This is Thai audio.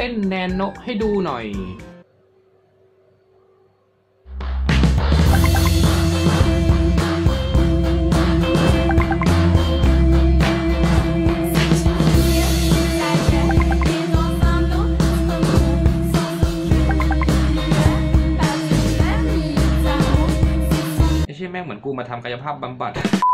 ต้นแนนโนะให้ดูหน่อยไม่ใช่แม่งเหมือนกูมาทำกายภาพบำบัด